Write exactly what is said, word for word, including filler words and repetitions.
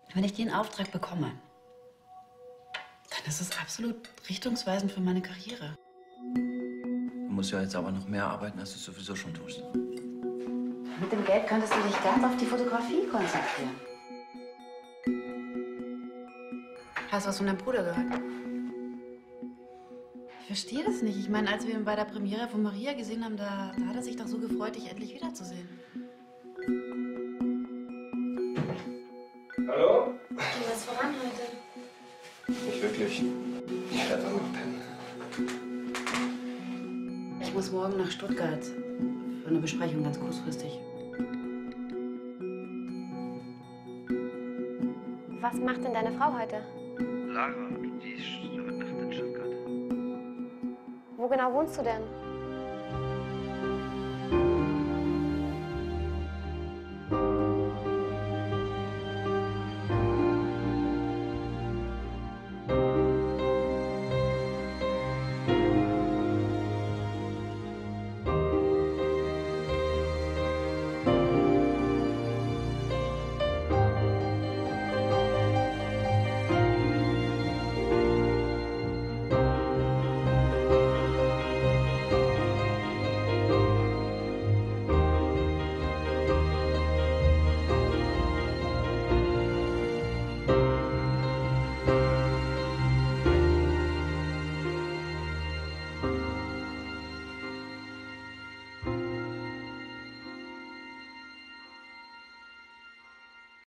Wenn ich den Auftrag bekomme, dann ist es absolut richtungsweisend für meine Karriere. Du musst ja jetzt aber noch mehr arbeiten, als du sowieso schon tust. Mit dem Geld könntest du dich ganz auf die Fotografie konzentrieren. Hast du was von deinem Bruder gehört? Ich verstehe das nicht. Ich meine, als wir ihn bei der Premiere von Maria gesehen haben, da, da hat er sich doch so gefreut, dich endlich wiederzusehen. Hallo? Geht was voran heute? Nicht wirklich. Ich werde einfach mal pennen. Ich muss morgen nach Stuttgart für eine Besprechung, ganz kurzfristig. Was macht denn deine Frau heute? Lara, die ist heute Nacht in Stuttgart. Wo genau wohnst du denn?